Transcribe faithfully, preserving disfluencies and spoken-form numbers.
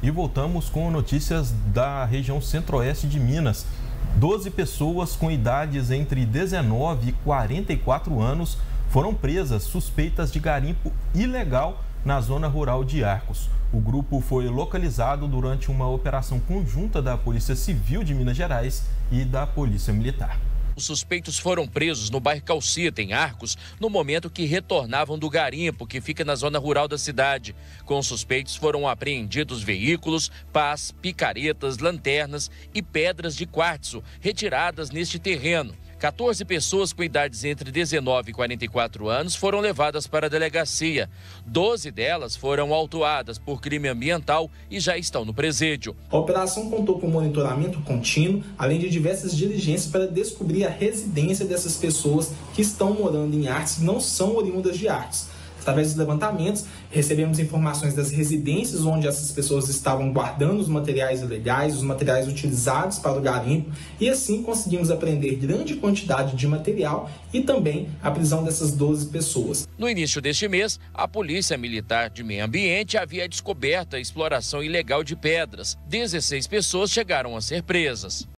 E voltamos com notícias da região centro-oeste de Minas. doze pessoas com idades entre dezenove e quarenta e quatro anos foram presas suspeitas de garimpo ilegal na zona rural de Arcos. O grupo foi localizado durante uma operação conjunta da Polícia Civil de Minas Gerais e da Polícia Militar. Os suspeitos foram presos no bairro Calcita, em Arcos, no momento que retornavam do garimpo, que fica na zona rural da cidade. Com os suspeitos foram apreendidos veículos, pás, picaretas, lanternas e pedras de quartzo retiradas neste terreno. quatorze pessoas com idades entre dezenove e quarenta e quatro anos foram levadas para a delegacia. doze delas foram autuadas por crime ambiental e já estão no presídio. A operação contou com monitoramento contínuo, além de diversas diligências para descobrir a residência dessas pessoas que estão morando em Arcos e não são oriundas de Arcos. Através dos levantamentos, recebemos informações das residências onde essas pessoas estavam guardando os materiais ilegais, os materiais utilizados para o garimpo, e assim conseguimos apreender grande quantidade de material e também a prisão dessas doze pessoas. No início deste mês, a Polícia Militar de Meio Ambiente havia descoberto a exploração ilegal de pedras. dezesseis pessoas chegaram a ser presas.